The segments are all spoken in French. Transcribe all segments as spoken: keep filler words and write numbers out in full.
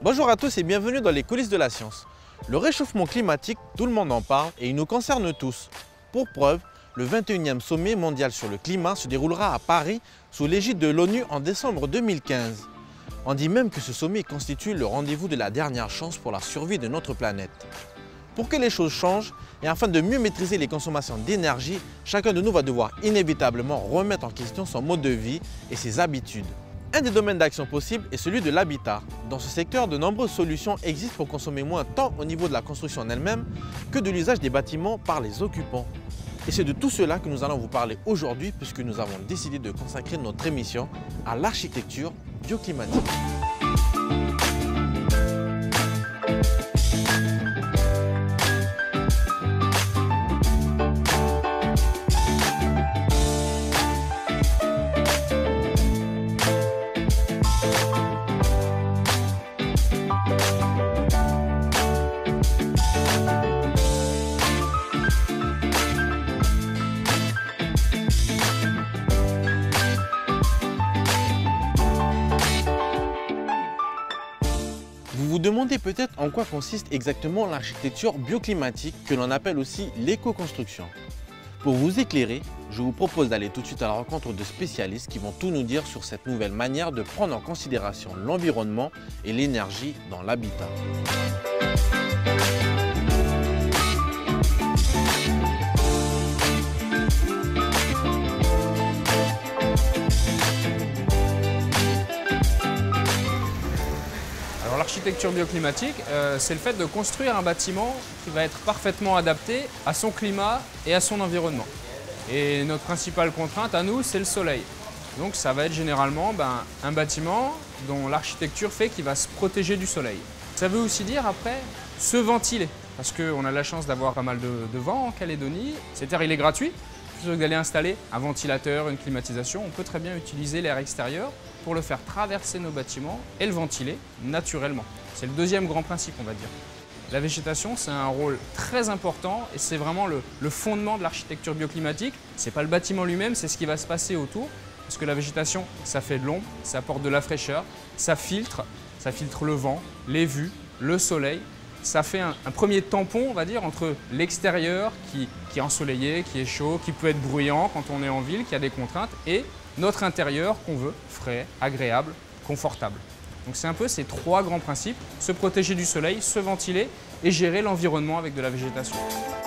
Bonjour à tous et bienvenue dans les coulisses de la science. Le réchauffement climatique, tout le monde en parle et il nous concerne tous. Pour preuve, le vingt et unième sommet mondial sur le climat se déroulera à Paris sous l'égide de l'ONU en décembre deux mille quinze. On dit même que ce sommet constitue le rendez-vous de la dernière chance pour la survie de notre planète. Pour que les choses changent et afin de mieux maîtriser les consommations d'énergie, chacun de nous va devoir inévitablement remettre en question son mode de vie et ses habitudes. Un des domaines d'action possibles est celui de l'habitat. Dans ce secteur, de nombreuses solutions existent pour consommer moins tant au niveau de la construction en elle-même que de l'usage des bâtiments par les occupants. Et c'est de tout cela que nous allons vous parler aujourd'hui puisque nous avons décidé de consacrer notre émission à l'architecture bioclimatique. Vous vous demandez peut-être en quoi consiste exactement l'architecture bioclimatique que l'on appelle aussi l'éco-construction. Pour vous éclairer, je vous propose d'aller tout de suite à la rencontre de spécialistes qui vont tout nous dire sur cette nouvelle manière de prendre en considération l'environnement et l'énergie dans l'habitat. L'architecture bioclimatique, euh, c'est le fait de construire un bâtiment qui va être parfaitement adapté à son climat et à son environnement. Et notre principale contrainte à nous, c'est le soleil. Donc ça va être généralement ben, un bâtiment dont l'architecture fait qu'il va se protéger du soleil. Ça veut aussi dire après se ventiler, parce qu'on a la chance d'avoir pas mal de, de vent en Calédonie. Cet air il est gratuit. Plutôt que d'aller installer un ventilateur, une climatisation, on peut très bien utiliser l'air extérieur pour le faire traverser nos bâtiments et le ventiler naturellement. C'est le deuxième grand principe, on va dire. La végétation, c'est un rôle très important et c'est vraiment le, le fondement de l'architecture bioclimatique. Ce n'est pas le bâtiment lui-même, c'est ce qui va se passer autour. Parce que la végétation, ça fait de l'ombre, ça apporte de la fraîcheur, ça filtre, ça filtre le vent, les vues, le soleil. Ça fait un, un premier tampon, on va dire, entre l'extérieur qui, qui est ensoleillé, qui est chaud, qui peut être bruyant quand on est en ville, qui a des contraintes, et notre intérieur qu'on veut, frais, agréable, confortable. Donc c'est un peu ces trois grands principes, se protéger du soleil, se ventiler et gérer l'environnement avec de la végétation.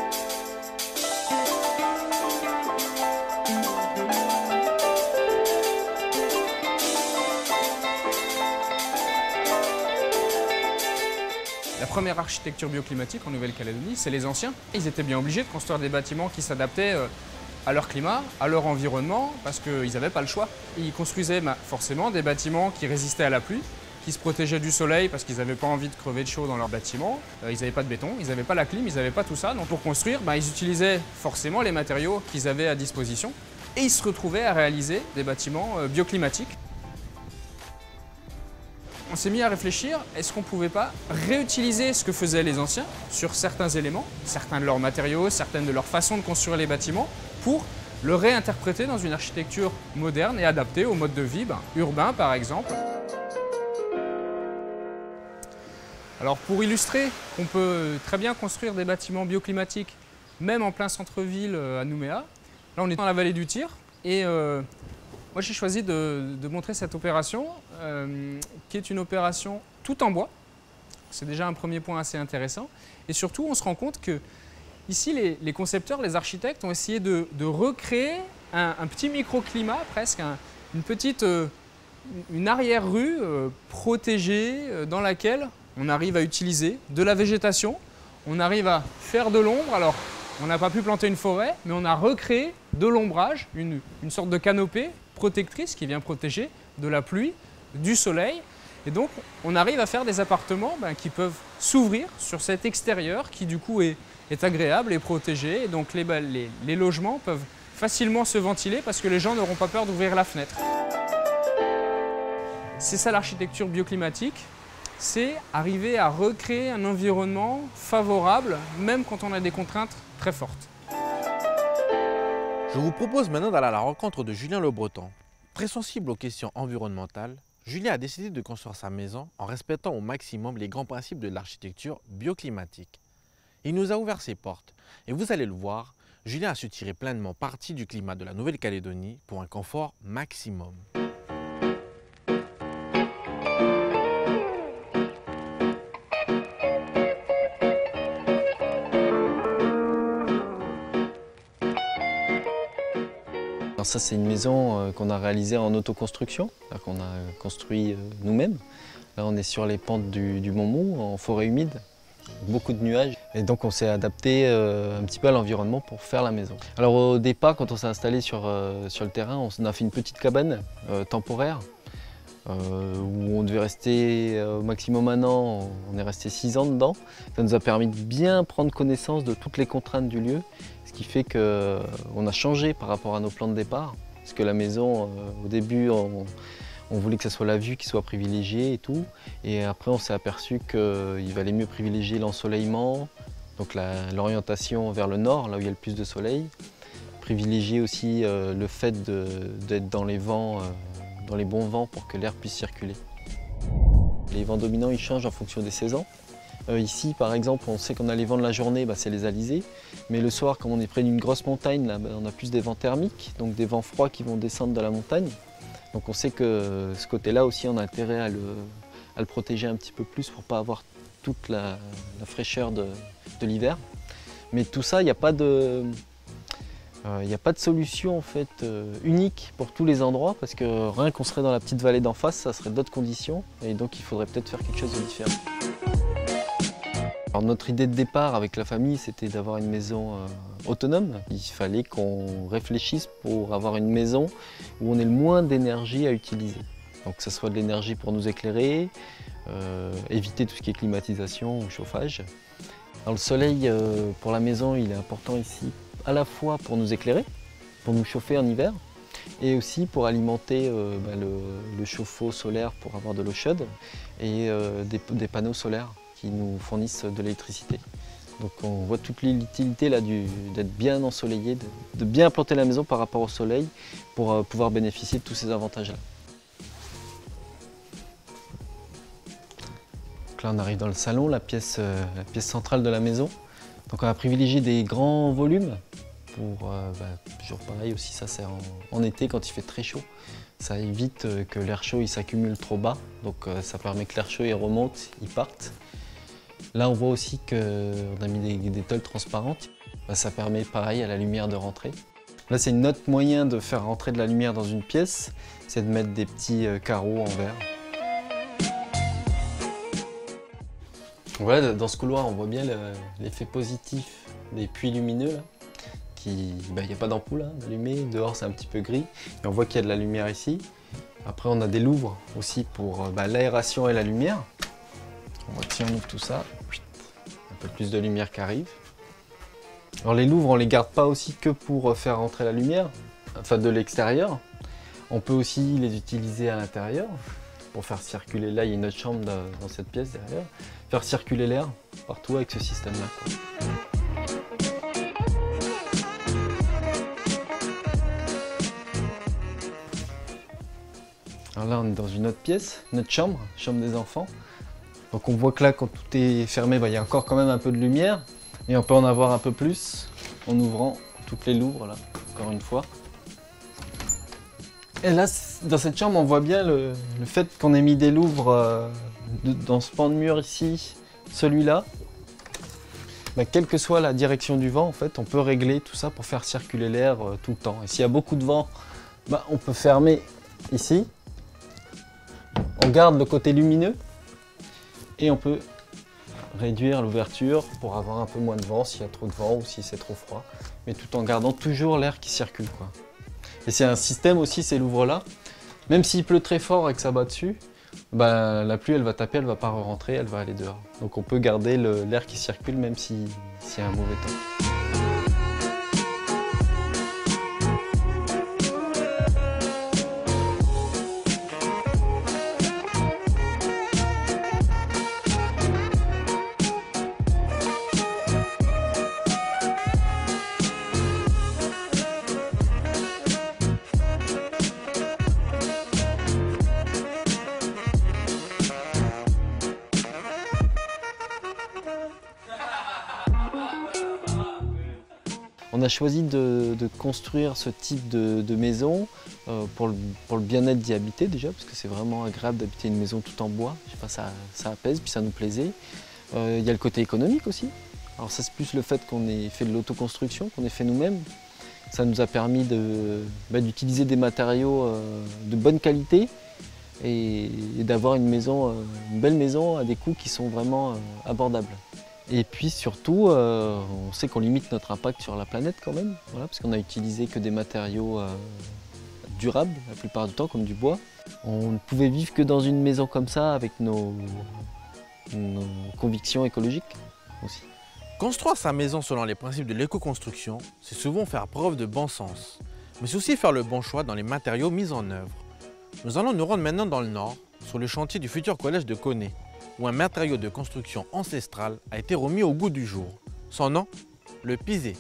La première architecture bioclimatique en Nouvelle-Calédonie, c'est les anciens. Ils étaient bien obligés de construire des bâtiments qui s'adaptaient à leur climat, à leur environnement, parce qu'ils n'avaient pas le choix. Ils construisaient bah, forcément des bâtiments qui résistaient à la pluie, qui se protégeaient du soleil parce qu'ils n'avaient pas envie de crever de chaud dans leur bâtiment. Euh, ils n'avaient pas de béton, ils n'avaient pas la clim, ils n'avaient pas tout ça. Donc pour construire, bah, ils utilisaient forcément les matériaux qu'ils avaient à disposition et ils se retrouvaient à réaliser des bâtiments euh, bioclimatiques. On s'est mis à réfléchir, est-ce qu'on ne pouvait pas réutiliser ce que faisaient les anciens sur certains éléments, certains de leurs matériaux, certaines de leurs façons de construire les bâtiments, pour le réinterpréter dans une architecture moderne et adaptée au mode de vie ben, urbain par exemple. Alors pour illustrer qu'on peut très bien construire des bâtiments bioclimatiques, même en plein centre-ville à Nouméa, là on est dans la vallée du Tyr et euh, moi j'ai choisi de, de montrer cette opération euh, qui est une opération tout en bois. C'est déjà un premier point assez intéressant et surtout on se rend compte que ici les, les concepteurs, les architectes ont essayé de, de recréer un, un petit microclimat presque, un, une petite euh, une arrière-rue euh, protégée euh, dans laquelle on arrive à utiliser de la végétation, on arrive à faire de l'ombre. Alors on n'a pas pu planter une forêt, mais on a recréé de l'ombrage, une, une sorte de canopée protectrice qui vient protéger de la pluie, du soleil. Et donc, on arrive à faire des appartements ben, qui peuvent s'ouvrir sur cet extérieur qui, du coup, est, est agréable et protégé. Et donc, les, les, les logements peuvent facilement se ventiler parce que les gens n'auront pas peur d'ouvrir la fenêtre. C'est ça l'architecture bioclimatique. C'est arriver à recréer un environnement favorable, même quand on a des contraintes très fortes. Je vous propose maintenant d'aller à la rencontre de Julien Le Breton. Très sensible aux questions environnementales, Julien a décidé de construire sa maison en respectant au maximum les grands principes de l'architecture bioclimatique. Il nous a ouvert ses portes et vous allez le voir, Julien a su tirer pleinement parti du climat de la Nouvelle-Calédonie pour un confort maximum. Alors ça, c'est une maison euh, qu'on a réalisée en autoconstruction, qu'on a construit euh, nous-mêmes. Là, on est sur les pentes du, du Montmont, en forêt humide, beaucoup de nuages. Et donc, on s'est adapté euh, un petit peu à l'environnement pour faire la maison. Alors au départ, quand on s'est installé sur, euh, sur le terrain, on a fait une petite cabane euh, temporaire euh, où on devait rester euh, au maximum un an. On est resté six ans dedans. Ça nous a permis de bien prendre connaissance de toutes les contraintes du lieu. Ce qui fait qu'on a changé par rapport à nos plans de départ. Parce que la maison, euh, au début, on, on voulait que ce soit la vue qui soit privilégiée et tout. Et après, on s'est aperçu qu'il valait mieux privilégier l'ensoleillement, donc l'orientation vers le nord, là où il y a le plus de soleil. Privilégier aussi euh, le fait d'être dans les vents, euh, dans les bons vents pour que l'air puisse circuler. Les vents dominants, ils changent en fonction des saisons. Euh, ici, par exemple, on sait qu'on a les vents de la journée, bah, c'est les alizés. Mais le soir, comme on est près d'une grosse montagne, là, bah, on a plus des vents thermiques, donc des vents froids qui vont descendre de la montagne. Donc on sait que ce côté-là aussi, on a intérêt à le, à le protéger un petit peu plus pour ne pas avoir toute la, la fraîcheur de, de l'hiver. Mais tout ça, il n'y a pas de... Il n'y a pas de solution en fait, euh, unique pour tous les endroits parce que rien qu'on serait dans la petite vallée d'en face, ça serait d'autres conditions et donc il faudrait peut-être faire quelque chose de différent. Alors, notre idée de départ avec la famille, c'était d'avoir une maison euh, autonome. Il fallait qu'on réfléchisse pour avoir une maison où on ait le moins d'énergie à utiliser. Donc que ce soit de l'énergie pour nous éclairer, euh, éviter tout ce qui est climatisation ou chauffage. Alors, le soleil euh, pour la maison, il est important ici à la fois pour nous éclairer, pour nous chauffer en hiver, et aussi pour alimenter euh, bah, le, le chauffe-eau solaire pour avoir de l'eau chaude et euh, des, des panneaux solaires qui nous fournissent de l'électricité. Donc on voit toute l'utilité d'être bien ensoleillé, de, de bien implanter la maison par rapport au soleil pour euh, pouvoir bénéficier de tous ces avantages-là. Là on arrive dans le salon, la pièce, euh, la pièce centrale de la maison. Donc on a privilégié des grands volumes pour, euh, bah, toujours pareil aussi, ça c'est en, en été quand il fait très chaud. Ça évite euh, que l'air chaud il s'accumule trop bas, donc euh, ça permet que l'air chaud il remonte, il parte. Là on voit aussi qu'on a mis des, des tôles transparentes, bah, ça permet pareil à la lumière de rentrer. Là c'est une autre moyen de faire rentrer de la lumière dans une pièce, c'est de mettre des petits euh, carreaux en verre. Voilà, dans ce couloir, on voit bien l'effet positif des puits lumineux. Là, qui, bah, y a pas d'ampoule hein, allumée, dehors c'est un petit peu gris. Et on voit qu'il y a de la lumière ici. Après, on a des louvres aussi pour bah, l'aération et la lumière. On voit que si on ouvre tout ça, un peu plus de lumière qui arrive. Alors les louvres, on les garde pas aussi que pour faire rentrer la lumière, enfin de l'extérieur. On peut aussi les utiliser à l'intérieur pour faire circuler. Là, il y a une autre chambre dans cette pièce derrière. Faire circuler l'air partout avec ce système-là. Alors là, on est dans une autre pièce, notre chambre, chambre des enfants. Donc on voit que là, quand tout est fermé, bah, il y a encore quand même un peu de lumière. Et on peut en avoir un peu plus en ouvrant toutes les louvres, là, encore une fois. Et là, dans cette chambre, on voit bien le, le fait qu'on ait mis des louvres euh, de, dans ce pan de mur ici, celui-là. Bah, quelle que soit la direction du vent, en fait, on peut régler tout ça pour faire circuler l'air euh, tout le temps. Et s'il y a beaucoup de vent, bah, on peut fermer ici. On garde le côté lumineux et on peut réduire l'ouverture pour avoir un peu moins de vent s'il y a trop de vent ou si c'est trop froid. Mais tout en gardant toujours l'air qui circule, quoi. Et c'est un système aussi, ces louvres-là. Même s'il pleut très fort et que ça bat dessus, bah, la pluie elle va taper, elle ne va pas rentrer, elle va aller dehors. Donc on peut garder l'air qui circule même s'il si y a un mauvais temps. On a choisi de, de construire ce type de, de maison euh, pour le, pour le bien-être d'y habiter déjà, parce que c'est vraiment agréable d'habiter une maison tout en bois. Je sais pas, ça, ça apaise, puis ça nous plaisait. Euh, il y a le côté économique aussi. Alors ça, c'est plus le fait qu'on ait fait de l'autoconstruction, qu'on ait fait nous-mêmes. Ça nous a permis de, bah, d'utiliser des matériaux euh, de bonne qualité et, et d'avoir une maison, euh, une belle maison à des coûts qui sont vraiment euh, abordables. Et puis surtout, euh, on sait qu'on limite notre impact sur la planète quand même, voilà, parce qu'on a utilisé que des matériaux euh, durables la plupart du temps, comme du bois. On ne pouvait vivre que dans une maison comme ça avec nos, nos convictions écologiques aussi. Construire sa maison selon les principes de l'éco-construction, c'est souvent faire preuve de bon sens, mais c'est aussi faire le bon choix dans les matériaux mis en œuvre. Nous allons nous rendre maintenant dans le nord, sur le chantier du futur collège de Koné, où un matériau de construction ancestral a été remis au goût du jour. Son nom, le pisé.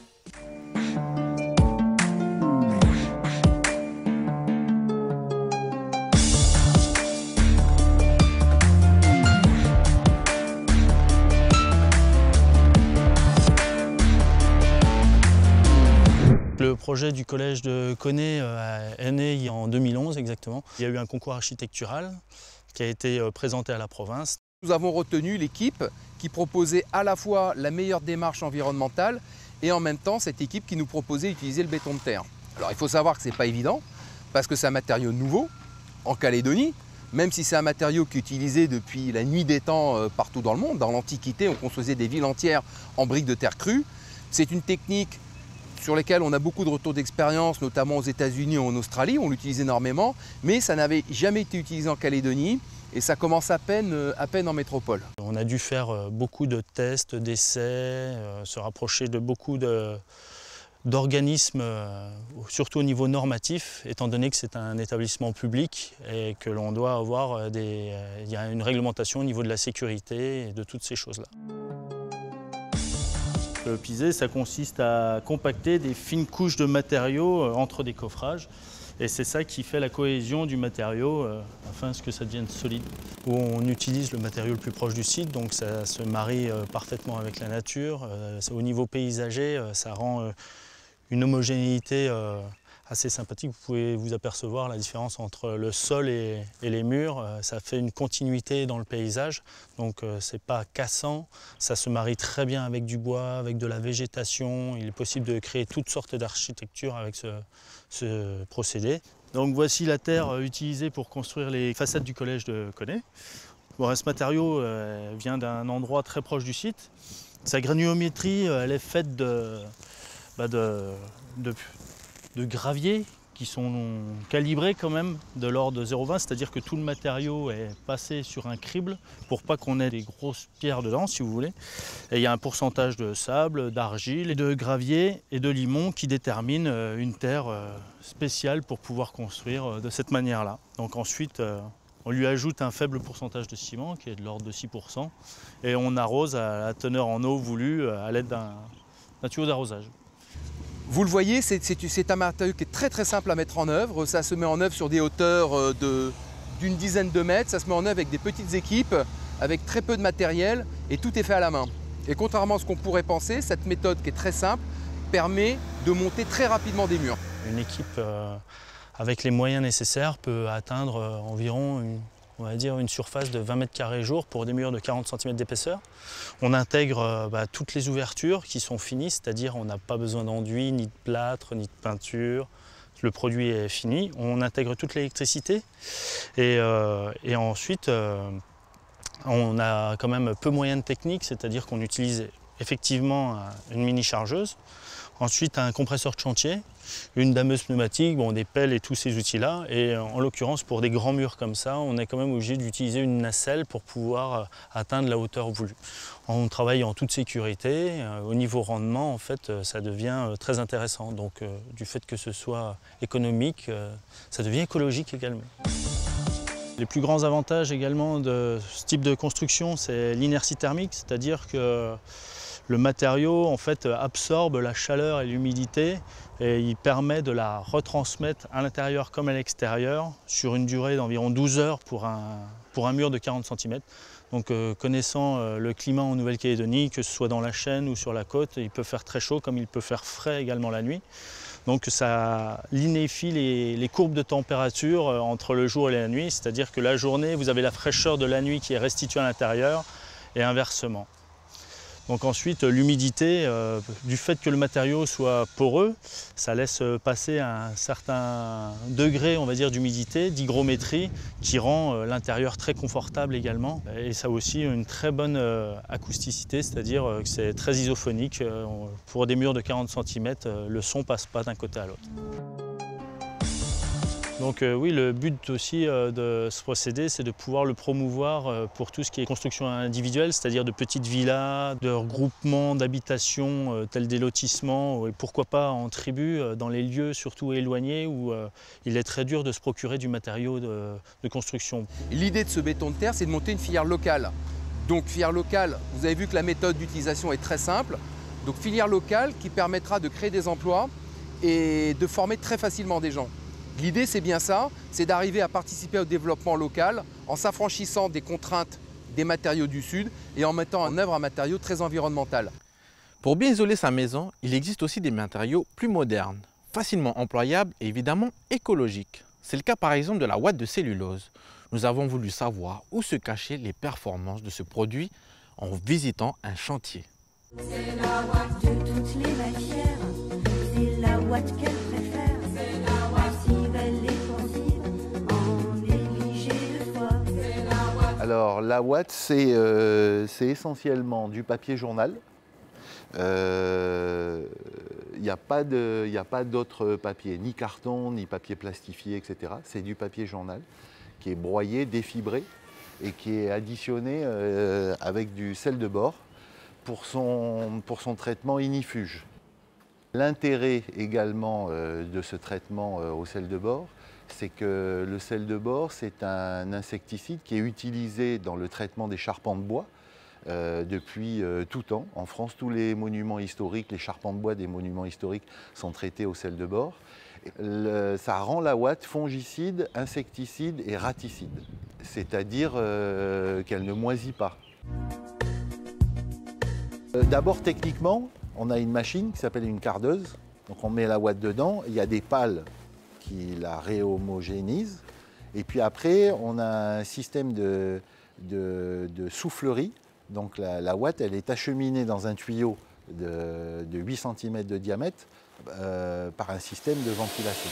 Le projet du collège de Koné est né en deux mille onze exactement. Il y a eu un concours architectural qui a été présenté à la province. Nous avons retenu l'équipe qui proposait à la fois la meilleure démarche environnementale et en même temps cette équipe qui nous proposait d'utiliser le béton de terre. Alors il faut savoir que ce n'est pas évident parce que c'est un matériau nouveau en Calédonie, même si c'est un matériau qui est utilisé depuis la nuit des temps partout dans le monde. Dans l'Antiquité, on construisait des villes entières en briques de terre crue. C'est une technique sur lesquels on a beaucoup de retours d'expérience, notamment aux États-Unis et en Australie, on l'utilise énormément, mais ça n'avait jamais été utilisé en Calédonie et ça commence à peine, à peine en métropole. On a dû faire beaucoup de tests, d'essais, se rapprocher de beaucoup de, d'organismes, surtout au niveau normatif, étant donné que c'est un établissement public et que l'on doit avoir des, il y a une réglementation au niveau de la sécurité et de toutes ces choses-là. Le pisé, ça consiste à compacter des fines couches de matériaux entre des coffrages. Et c'est ça qui fait la cohésion du matériau euh, afin que ça devienne solide. Où on utilise le matériau le plus proche du site, donc ça se marie euh, parfaitement avec la nature. Euh, au niveau paysager, euh, ça rend euh, une homogénéité euh, assez sympathique. Vous pouvez vous apercevoir la différence entre le sol et, et les murs. Euh, ça fait une continuité dans le paysage, donc euh, c'est pas cassant. Ça se marie très bien avec du bois, avec de la végétation. Il est possible de créer toutes sortes d'architectures avec ce, ce procédé. Donc voici la terre utilisée pour construire les façades du collège de Koné. Bon, ce matériau euh, vient d'un endroit très proche du site. Sa granulométrie, elle est faite de, bah de, de de graviers qui sont calibrés quand même de l'ordre de zéro virgule vingt, c'est-à-dire que tout le matériau est passé sur un crible pour pas qu'on ait des grosses pierres dedans, si vous voulez. Et il y a un pourcentage de sable, d'argile, et de gravier et de limon qui détermine une terre spéciale pour pouvoir construire de cette manière-là. Donc ensuite, on lui ajoute un faible pourcentage de ciment qui est de l'ordre de six pour cent et on arrose à la teneur en eau voulue à l'aide d'un tuyau d'arrosage. Vous le voyez, c'est un matériau qui est très très simple à mettre en œuvre. Ça se met en œuvre sur des hauteurs d'une dizaine de mètres. Ça se met en œuvre avec des petites équipes, avec très peu de matériel et tout est fait à la main. Et contrairement à ce qu'on pourrait penser, cette méthode qui est très simple permet de monter très rapidement des murs. Une équipe euh, avec les moyens nécessaires peut atteindre euh, environ une, on va dire une surface de vingt mètres carrés jour pour des murs de quarante centimètres d'épaisseur. On intègre euh, bah, toutes les ouvertures qui sont finies, c'est-à-dire on n'a pas besoin d'enduit, ni de plâtre, ni de peinture. Le produit est fini. On intègre toute l'électricité et, euh, et ensuite euh, on a quand même peu moyen de technique, c'est-à-dire qu'on utilise effectivement une mini chargeuse, ensuite un compresseur de chantier, une dameuse pneumatique, bon, des pelles et tous ces outils-là. Et en l'occurrence, pour des grands murs comme ça, on est quand même obligé d'utiliser une nacelle pour pouvoir atteindre la hauteur voulue. On travaille en toute sécurité. Au niveau rendement, en fait, ça devient très intéressant. Donc, du fait que ce soit économique, ça devient écologique également. Les plus grands avantages également de ce type de construction, c'est l'inertie thermique, c'est-à-dire que le matériau en fait, absorbe la chaleur et l'humidité et il permet de la retransmettre à l'intérieur comme à l'extérieur sur une durée d'environ douze heures pour un, pour un mur de quarante centimètres. Donc euh, connaissant euh, le climat en Nouvelle-Calédonie, que ce soit dans la chaîne ou sur la côte, il peut faire très chaud comme il peut faire frais également la nuit. Donc ça linéifie les, les courbes de température entre le jour et la nuit, c'est-à-dire que la journée, vous avez la fraîcheur de la nuit qui est restituée à l'intérieur et inversement. Donc ensuite, l'humidité, euh, du fait que le matériau soit poreux, ça laisse passer un certain degré, on va dire, d'humidité, d'hygrométrie, qui rend euh, l'intérieur très confortable également. Et ça a aussi une très bonne euh, acousticité, c'est-à-dire euh, que c'est très isophonique. Euh, pour des murs de quarante centimètres, euh, le son ne passe pas d'un côté à l'autre. Donc euh, oui, le but aussi euh, de ce procédé, c'est de pouvoir le promouvoir euh, pour tout ce qui est construction individuelle, c'est-à-dire de petites villas, de regroupements d'habitations euh, tels des lotissements, et pourquoi pas en tribu, euh, dans les lieux surtout éloignés où euh, il est très dur de se procurer du matériau de, de construction. L'idée de ce béton de terre, c'est de monter une filière locale. Donc filière locale, vous avez vu que la méthode d'utilisation est très simple. Donc filière locale qui permettra de créer des emplois et de former très facilement des gens. L'idée, c'est bien ça, c'est d'arriver à participer au développement local en s'affranchissant des contraintes des matériaux du Sud et en mettant en œuvre un matériau très environnemental. Pour bien isoler sa maison, il existe aussi des matériaux plus modernes, facilement employables et évidemment écologiques. C'est le cas par exemple de la ouate de cellulose. Nous avons voulu savoir où se cachaient les performances de ce produit en visitant un chantier. C'est la ouate de toutes les matières, c'est la ouate qu'elle préfère. Alors la ouate, c'est euh, essentiellement du papier journal. Il euh, n'y a pas d'autre papier, ni carton, ni papier plastifié, et cetera. C'est du papier journal qui est broyé, défibré et qui est additionné euh, avec du sel de bore pour son, pour son traitement ignifuge. L'intérêt également euh, de ce traitement euh, au sel de bore, c'est que le sel de bore, c'est un insecticide qui est utilisé dans le traitement des charpents de bois euh, depuis euh, tout temps. En France, tous les monuments historiques, les charpents de bois des monuments historiques sont traités au sel de bore. Le, ça rend la ouate fongicide, insecticide et raticide, c'est-à-dire euh, qu'elle ne moisit pas. Euh, D'abord, techniquement, on a une machine qui s'appelle une cardeuse. Donc on met la ouate dedans, il y a des pales qui la réhomogénise. Et puis après, on a un système de, de, de soufflerie. Donc la, la ouate, elle est acheminée dans un tuyau de, de huit centimètres de diamètre euh, par un système de ventilation.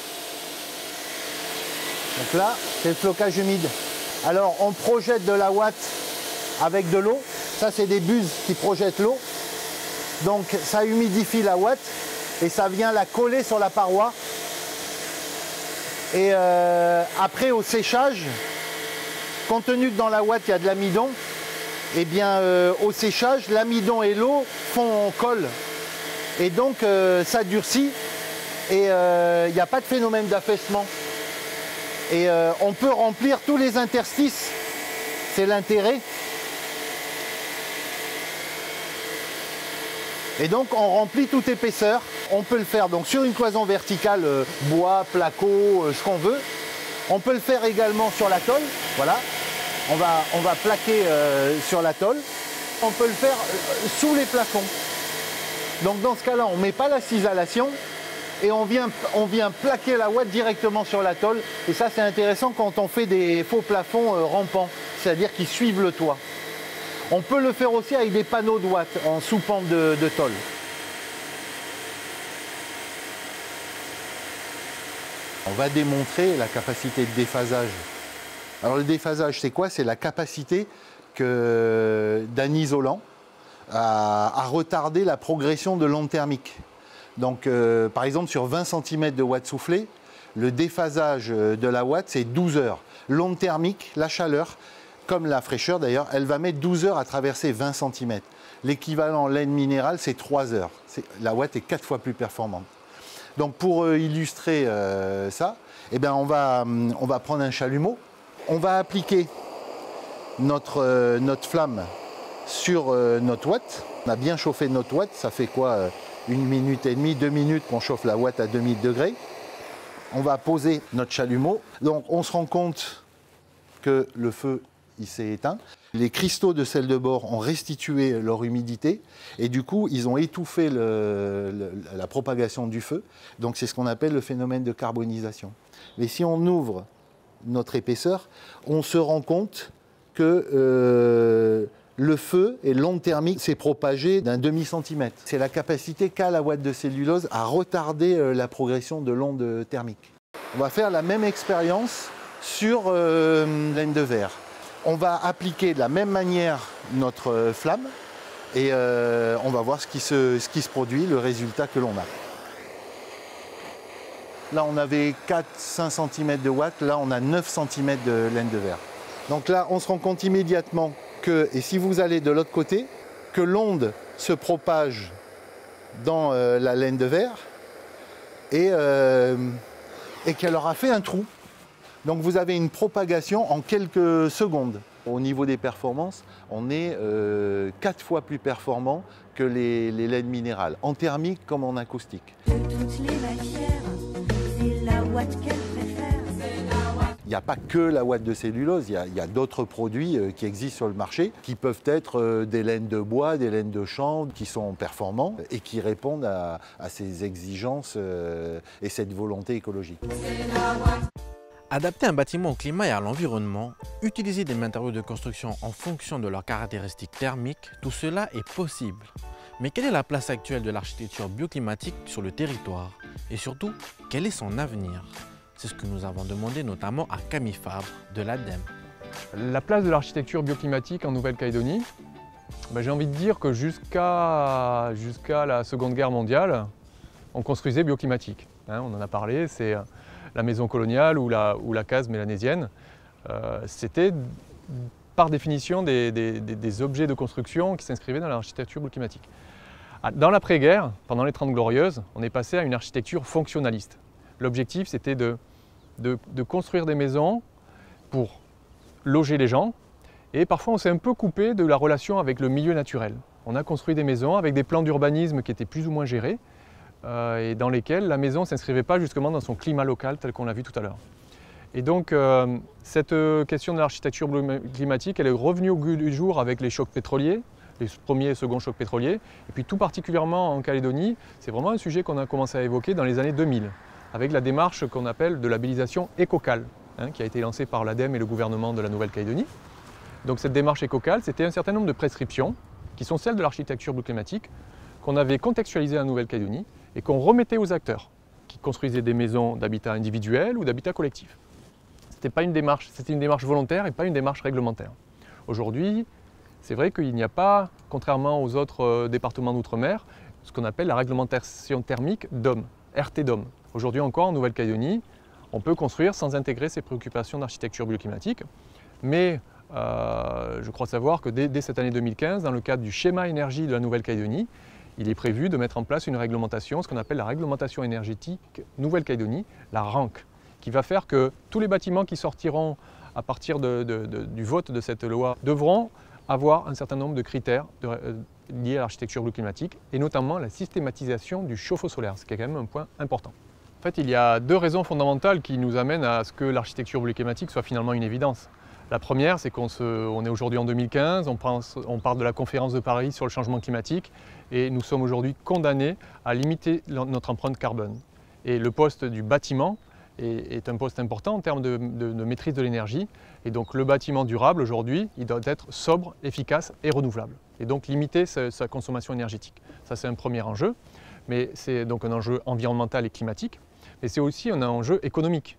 Donc là, c'est le flocage humide. Alors on projette de la ouate avec de l'eau. Ça, c'est des buses qui projettent l'eau. Donc ça humidifie la ouate et ça vient la coller sur la paroi. Et euh, après, au séchage, compte tenu que dans la ouate, il y a de l'amidon, eh bien, euh, au séchage, l'amidon et l'eau font colle. Et donc, euh, ça durcit et il euh, n'y a pas de phénomène d'affaissement. Et euh, on peut remplir tous les interstices. C'est l'intérêt. Et donc on remplit toute épaisseur. On peut le faire donc sur une cloison verticale, euh, bois, placo, euh, ce qu'on veut. On peut le faire également sur la tôle. Voilà, on va, on va plaquer euh, sur la tôle. On peut le faire euh, sous les plafonds. Donc dans ce cas-là, on ne met pas la cisalation et on vient, on vient plaquer la ouate directement sur la tôle. Et ça, c'est intéressant quand on fait des faux plafonds euh, rampants, c'est-à-dire qui suivent le toit. On peut le faire aussi avec des panneaux de ouate en sous-pente de, de tôle. On va démontrer la capacité de déphasage. Alors le déphasage, c'est quoi? C'est la capacité d'un isolant à, à retarder la progression de l'onde thermique. Donc euh, par exemple sur vingt centimètres de ouate soufflée, le déphasage de la ouate c'est douze heures. L'onde thermique, la chaleur, comme la fraîcheur d'ailleurs, elle va mettre douze heures à traverser vingt centimètres. L'équivalent laine minérale, c'est trois heures. La ouate est quatre fois plus performante. Donc pour euh, illustrer euh, ça, eh bien on, va, on va prendre un chalumeau. On va appliquer notre, euh, notre flamme sur euh, notre ouate. On a bien chauffé notre ouate, ça fait quoi euh, une minute et demie, deux minutes qu'on chauffe la ouate à deux mille degrés. On va poser notre chalumeau. Donc on se rend compte que le feu il s'est éteint. Les cristaux de sel de bore ont restitué leur humidité et du coup, ils ont étouffé le, le, la propagation du feu. Donc c'est ce qu'on appelle le phénomène de carbonisation. Mais si on ouvre notre épaisseur, on se rend compte que euh, le feu et l'onde thermique s'est propagé d'un demi-centimètre. C'est la capacité qu'a la ouate de cellulose à retarder euh, la progression de l'onde thermique. On va faire la même expérience sur euh, laine de verre. On va appliquer de la même manière notre euh, flamme et euh, on va voir ce qui, se, ce qui se produit, le résultat que l'on a. Là, on avait quatre à cinq centimètres de watts, là, on a neuf centimètres de laine de verre. Donc là, on se rend compte immédiatement que, et si vous allez de l'autre côté, que l'onde se propage dans euh, la laine de verre et, euh, et qu'elle aura fait un trou. Donc vous avez une propagation en quelques secondes. Au niveau des performances, on est euh, quatre fois plus performant que les, les laines minérales, en thermique comme en acoustique. De toutes les matières, c'est la ouate qu'elle préfère. Il n'y a pas que la ouate de cellulose, il y a, il y a d'autres produits euh, qui existent sur le marché, qui peuvent être euh, des laines de bois, des laines de chanvre, qui sont performants et qui répondent à, à ces exigences euh, et cette volonté écologique. Adapter un bâtiment au climat et à l'environnement, utiliser des matériaux de construction en fonction de leurs caractéristiques thermiques, tout cela est possible. Mais quelle est la place actuelle de l'architecture bioclimatique sur le territoire? Et surtout, quel est son avenir? C'est ce que nous avons demandé notamment à Camille Fabre de l'ADEME. La place de l'architecture bioclimatique en Nouvelle-Calédonie, ben, j'ai envie de dire que jusqu'à jusqu'à la Seconde Guerre mondiale, on construisait bioclimatique. Hein, on en a parlé, c'est la maison coloniale ou la, ou la case mélanésienne. Euh, C'était par définition des, des, des objets de construction qui s'inscrivaient dans l'architecture bioclimatique. Dans l'après-guerre, pendant les Trente Glorieuses, on est passé à une architecture fonctionnaliste. L'objectif, c'était de, de, de construire des maisons pour loger les gens. Et parfois, on s'est un peu coupé de la relation avec le milieu naturel. On a construit des maisons avec des plans d'urbanisme qui étaient plus ou moins gérés euh, et dans lesquels la maison ne s'inscrivait pas justement dans son climat local tel qu'on l'a vu tout à l'heure. Et donc, euh, cette question de l'architecture climatique, elle est revenue au goût du jour avec les chocs pétroliers, les premiers et seconds chocs pétroliers. Et puis tout particulièrement en Calédonie, c'est vraiment un sujet qu'on a commencé à évoquer dans les années deux mille. Avec la démarche qu'on appelle de labellisation EcoCal, hein, qui a été lancée par l'ADEME et le gouvernement de la Nouvelle-Calédonie. Donc cette démarche EcoCal, c'était un certain nombre de prescriptions, qui sont celles de l'architecture bioclimatique, qu'on avait contextualisées à la Nouvelle-Calédonie et qu'on remettait aux acteurs, qui construisaient des maisons d'habitat individuel ou d'habitat collectif. C'était pas une démarche, c'était une démarche volontaire et pas une démarche réglementaire. Aujourd'hui, c'est vrai qu'il n'y a pas, contrairement aux autres euh, départements d'outre-mer, ce qu'on appelle la réglementation thermique D O M, R T D O M. Aujourd'hui encore, en Nouvelle-Calédonie, on peut construire sans intégrer ces préoccupations d'architecture bioclimatique. Mais euh, je crois savoir que dès, dès cette année deux mille quinze, dans le cadre du schéma énergie de la Nouvelle-Calédonie, il est prévu de mettre en place une réglementation, ce qu'on appelle la réglementation énergétique Nouvelle-Calédonie, la R A N C, qui va faire que tous les bâtiments qui sortiront à partir de, de, de, du vote de cette loi devront avoir un certain nombre de critères de, euh, liés à l'architecture bioclimatique et notamment la systématisation du chauffe-eau solaire, ce qui est quand même un point important. En fait, il y a deux raisons fondamentales qui nous amènent à ce que l'architecture bioclimatique soit finalement une évidence. La première, c'est qu'on on est aujourd'hui en deux mille quinze, on, pense, on parle de la conférence de Paris sur le changement climatique et nous sommes aujourd'hui condamnés à limiter notre empreinte carbone. Et le poste du bâtiment est, est un poste important en termes de, de, de maîtrise de l'énergie. Et donc le bâtiment durable aujourd'hui, il doit être sobre, efficace et renouvelable. Et donc limiter sa, sa consommation énergétique. Ça, c'est un premier enjeu. Mais c'est donc un enjeu environnemental et climatique. Mais c'est aussi un enjeu économique.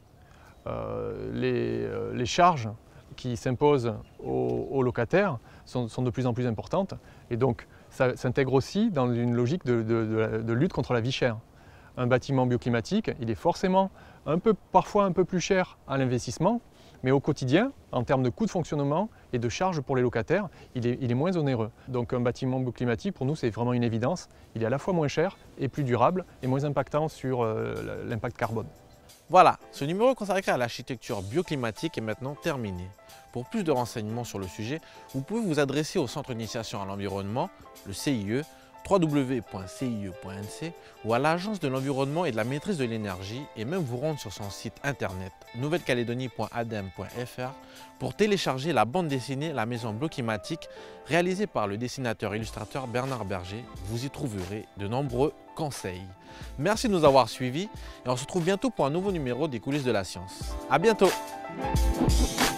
Euh, les, euh, les charges qui s'imposent aux, aux locataires sont, sont de plus en plus importantes. Et donc ça s'intègre aussi dans une logique de, de, de, de lutte contre la vie chère. Un bâtiment bioclimatique, il est forcément un peu, parfois un peu plus cher à l'investissement, mais au quotidien, en termes de coûts de fonctionnement et de charges pour les locataires, il est, il est moins onéreux. Donc un bâtiment bioclimatique, pour nous, c'est vraiment une évidence. Il est à la fois moins cher et plus durable et moins impactant sur euh, l'impact carbone. Voilà, ce numéro consacré à l'architecture bioclimatique est maintenant terminé. Pour plus de renseignements sur le sujet, vous pouvez vous adresser au Centre d'initiation à l'environnement, le C I E, w w w point c i e point n c ou à l'Agence de l'environnement et de la maîtrise de l'énergie et même vous rendre sur son site internet nouvelle calédonie point adem point f r pour télécharger la bande dessinée La Maison Bioclimatique réalisée par le dessinateur illustrateur Bernard Berger. Vous y trouverez de nombreux conseils. Merci de nous avoir suivis et on se retrouve bientôt pour un nouveau numéro des coulisses de la science. À bientôt!